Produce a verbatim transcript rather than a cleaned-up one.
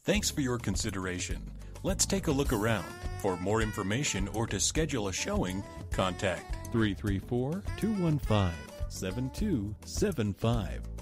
Thanks for your consideration. Let's take a look around. For more information or to schedule a showing, contact three three four, two one five, seven two seven five.